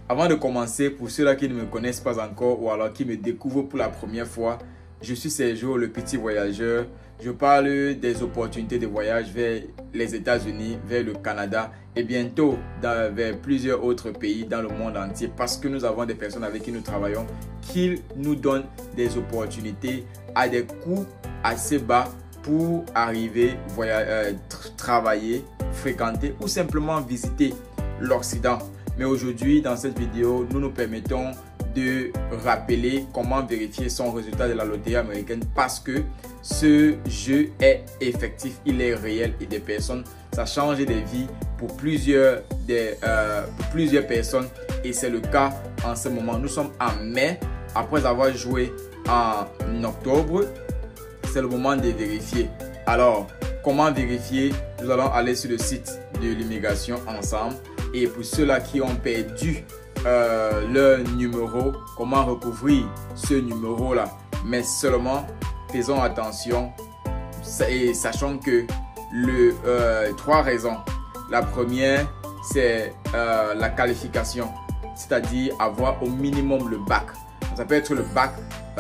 Avant de commencer, pour ceux-là qui ne me connaissent pas encore ou alors qui me découvrent pour la première fois, je suis Sergio, le petit voyageur. Je parle des opportunités de voyage vers les États-Unis, vers le Canada et bientôt vers plusieurs autres pays dans le monde entier parce que nous avons des personnes avec qui nous travaillons qui nous donnent des opportunités à des coûts assez bas pour arriver, travailler, fréquenter ou simplement visiter l'Occident. Mais aujourd'hui, dans cette vidéo, nous nous permettons de rappeler comment vérifier son résultat de la loterie américaine parce que ce jeu est effectif, il est réel et des personnes, ça change des vies pour plusieurs personnes et c'est le cas en ce moment. Nous sommes en mai, après avoir joué en octobre, c'est le moment de vérifier. Alors, comment vérifier? Nous allons aller sur le site de l'immigration ensemble. Et pour ceux-là qui ont perdu leur numéro, comment recouvrir ce numéro-là? Mais seulement, faisons attention et sachant que trois raisons. La première, c'est la qualification, c'est-à-dire avoir au minimum le bac. Ça peut être le bac,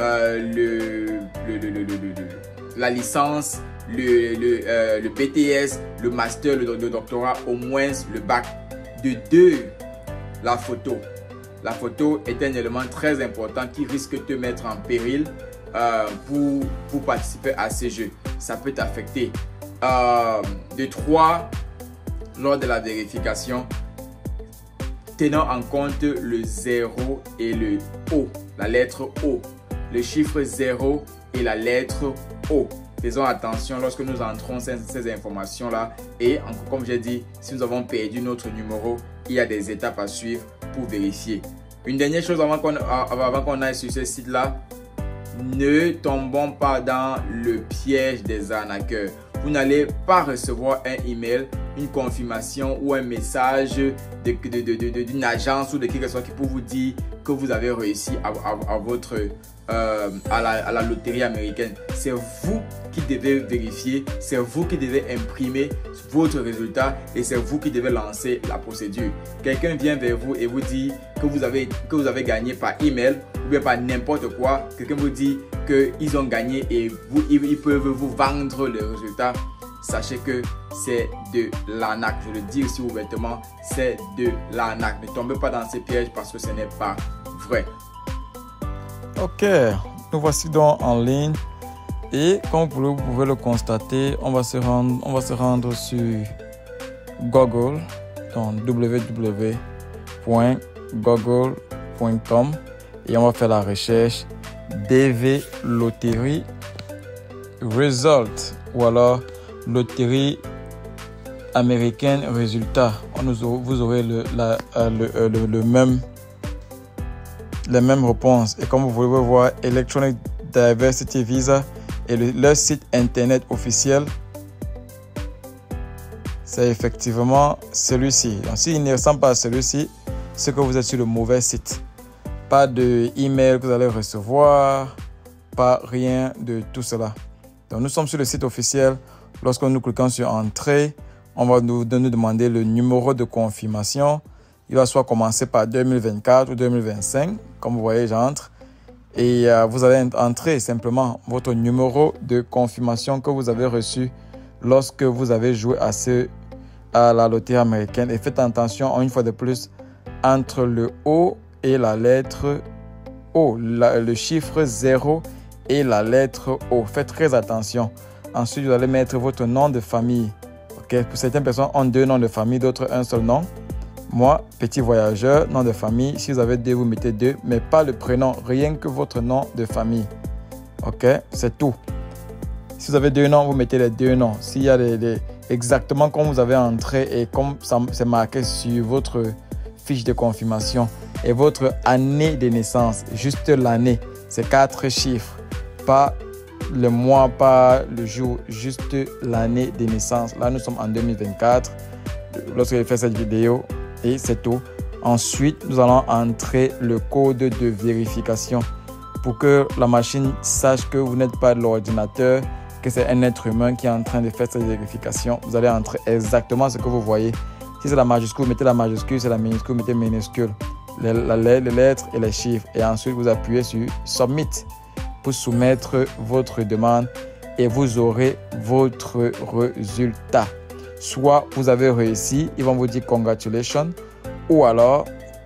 la licence, le BTS, le master, le doctorat, au moins le bac. De deux, la photo. La photo est un élément très important qui risque de te mettre en péril pour participer à ces jeux. Ça peut t'affecter. De trois, lors de la vérification, tenant en compte le 0 et le O, la lettre O, le chiffre 0 et la lettre O. Faisons attention lorsque nous entrons ces informations-là. Et encore, comme j'ai dit, si nous avons perdu notre numéro, il y a des étapes à suivre pour vérifier. Une dernière chose avant qu'on aille sur ce site-là, ne tombons pas dans le piège des arnaqueurs. Vous n'allez pas recevoir un email, une confirmation ou un message d'une agence ou de quelque chose qui peut vous dire que vous avez réussi à la loterie américaine. C'est vous qui devez vérifier, c'est vous qui devez imprimer votre résultat et c'est vous qui devez lancer la procédure. Quelqu'un vient vers vous et vous dit que vous avez gagné par email ou bien par n'importe quoi. Quelqu'un vous dit qu'ils ont gagné et ils peuvent vous vendre le résultat. Sachez que c'est de l'arnaque. Je le dis aussi ouvertement, c'est de l'arnaque. Ne tombez pas dans ces pièges parce que ce n'est pas vrai. Ok, nous voici donc en ligne et comme vous pouvez le constater, on va se rendre sur Google, donc www.google.com et on va faire la recherche DV Loterie Result ou alors Loterie américaine résultat. Vous aurez les mêmes réponses. Et comme vous pouvez voir, Electronic Diversity Visa et leur site internet officiel, c'est effectivement celui-ci. Donc, s'il ne ressemble pas à celui-ci, c'est que vous êtes sur le mauvais site. Pas de email que vous allez recevoir, pas rien de tout cela. Donc, nous sommes sur le site officiel. Lorsque nous cliquons sur Entrée, on va nous demander le numéro de confirmation. Il va soit commencer par 2024 ou 2025. Comme vous voyez, j'entre. Et vous allez entrer simplement votre numéro de confirmation que vous avez reçu lorsque vous avez joué à la loterie américaine. Et faites attention, une fois de plus, entre le O et la lettre O, le chiffre 0 et la lettre O. Faites très attention. Ensuite, vous allez mettre votre nom de famille. Okay? Pour certaines personnes, ont deux noms de famille, d'autres un seul nom. Moi, petit voyageur, nom de famille. Si vous avez deux, vous mettez deux, mais pas le prénom, rien que votre nom de famille. Ok, c'est tout. Si vous avez deux noms, vous mettez les deux noms. S'il y a exactement comme vous avez entré et comme c'est marqué sur votre fiche de confirmation et votre année de naissance, juste l'année, c'est 4 chiffres, pas le mois, pas le jour, juste l'année de naissance. Là, nous sommes en 2024 lorsque j'ai fait cette vidéo. Et c'est tout. Ensuite, nous allons entrer le code de vérification pour que la machine sache que vous n'êtes pas de l'ordinateur, que c'est un être humain qui est en train de faire cette vérification. Vous allez entrer exactement ce que vous voyez. Si c'est la majuscule, mettez la majuscule. Si c'est la minuscule, mettez minuscule. les lettres et les chiffres. Et ensuite, vous appuyez sur Submit pour soumettre votre demande et vous aurez votre résultat. Soit vous avez réussi, ils vont vous dire congratulations, ou alors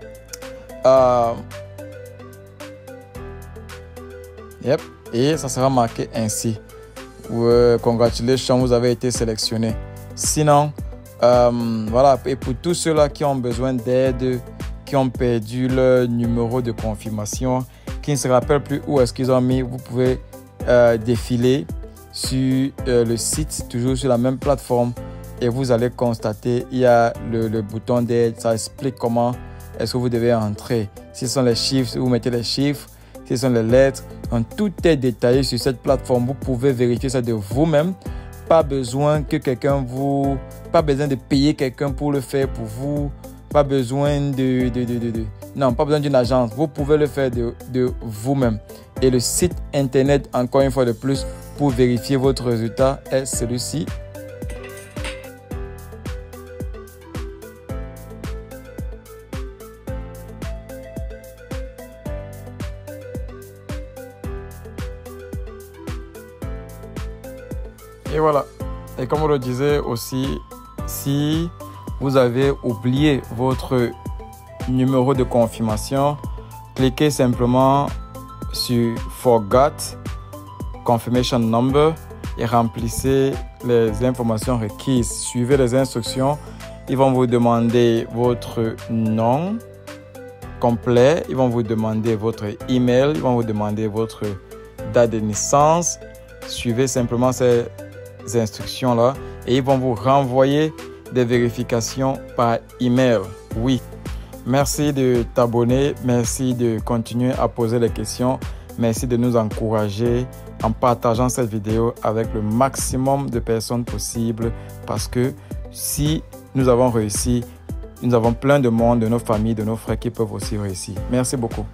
et ça sera marqué ainsi. Congratulations, vous avez été sélectionné. Sinon, voilà, et pour tous ceux-là qui ont besoin d'aide, qui ont perdu leur numéro de confirmation, qui ne se rappellent plus où est-ce qu'ils ont mis, vous pouvez défiler sur le site, toujours sur la même plateforme, et vous allez constater, il y a le bouton d'aide, ça explique comment est-ce que vous devez entrer. Si ce sont les chiffres, vous mettez les chiffres, si ce sont les lettres, donc tout est détaillé sur cette plateforme. Vous pouvez vérifier ça de vous-même. Pas besoin que quelqu'un pas besoin de payer quelqu'un pour le faire pour vous. Pas besoin non, pas besoin d'une agence. Vous pouvez le faire de vous-même. Et le site internet, encore une fois de plus, pour vérifier votre résultat est celui-ci. Et voilà. Et comme on le disait aussi, si vous avez oublié votre numéro de confirmation, cliquez simplement sur Forgot Confirmation Number et remplissez les informations requises. Suivez les instructions. Ils vont vous demander votre nom complet. Ils vont vous demander votre email. Ils vont vous demander votre date de naissance. Suivez simplement ces instructions-là et ils vont vous renvoyer des vérifications par email. Oui. Merci de t'abonner. Merci de continuer à poser les questions. Merci de nous encourager en partageant cette vidéo avec le maximum de personnes possible parce que si nous avons réussi, nous avons plein de monde, de nos familles, de nos frères qui peuvent aussi réussir. Merci beaucoup.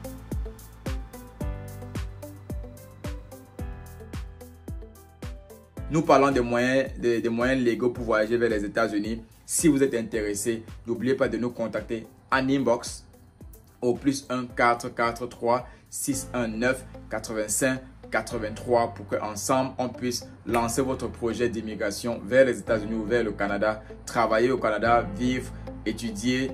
Nous parlons des moyens légaux pour voyager vers les États-Unis. Si vous êtes intéressé, n'oubliez pas de nous contacter en inbox au +1 443 619 85 83 pour qu'ensemble on puisse lancer votre projet d'immigration vers les États-Unis ou vers le Canada, travailler au Canada, vivre, étudier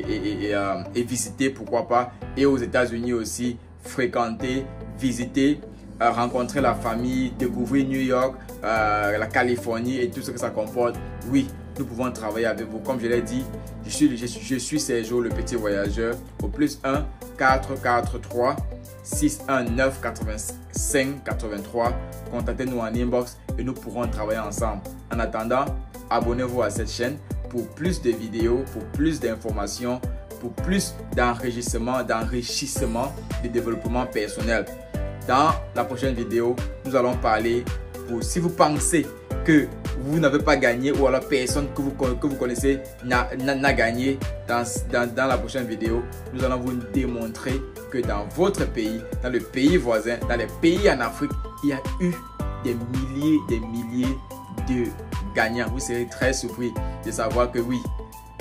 et visiter, pourquoi pas, et aux États-Unis aussi, fréquenter, visiter, rencontrer la famille, découvrir New York, la Californie et tout ce que ça comporte. Oui, nous pouvons travailler avec vous. Comme je l'ai dit, je suis Sergio, le petit voyageur, au +1 443 619 85 83. Contactez-nous en inbox et nous pourrons travailler ensemble. En attendant, abonnez-vous à cette chaîne pour plus de vidéos, pour plus d'informations, pour plus d'enrichissement, de développement personnel. Dans la prochaine vidéo, nous allons parler si vous pensez que vous n'avez pas gagné ou alors personne que vous connaissez n'a gagné, dans la prochaine vidéo, nous allons vous démontrer que dans votre pays, dans le pays voisin, dans les pays en Afrique, il y a eu des milliers de gagnants. Vous serez très surpris de savoir que oui,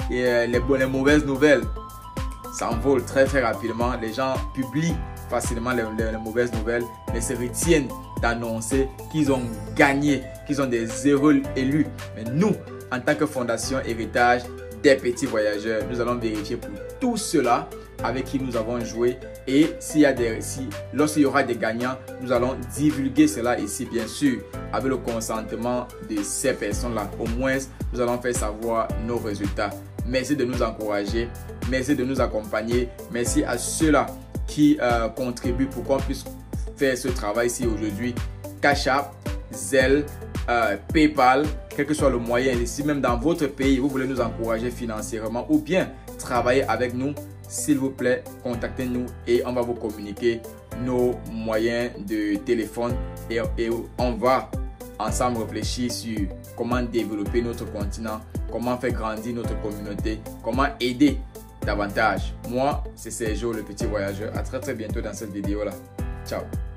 les mauvaises nouvelles s'envolent très rapidement. Les gens publient facilement les mauvaises nouvelles, mais se retiennent d'annoncer qu'ils ont gagné, qu'ils ont des heureux élus. Mais nous, en tant que Fondation Héritage des Petits Voyageurs, nous allons vérifier pour tout cela avec qui nous avons joué. Et lorsqu'il y aura des gagnants, nous allons divulguer cela ici, bien sûr, avec le consentement de ces personnes-là. Au moins, nous allons faire savoir nos résultats. Merci de nous encourager, merci de nous accompagner, merci à ceux-là qui contribuent pour qu'on puisse faire ce travail ici aujourd'hui. Cash App, Zelle, PayPal, quel que soit le moyen. Et si même dans votre pays, vous voulez nous encourager financièrement ou bien travailler avec nous, s'il vous plaît, contactez-nous et on va vous communiquer nos moyens de téléphone et on va ensemble réfléchir sur comment développer notre continent, comment faire grandir notre communauté, comment aider davantage. Moi, c'est Sergio, le petit voyageur. À très bientôt dans cette vidéo-là. Ciao.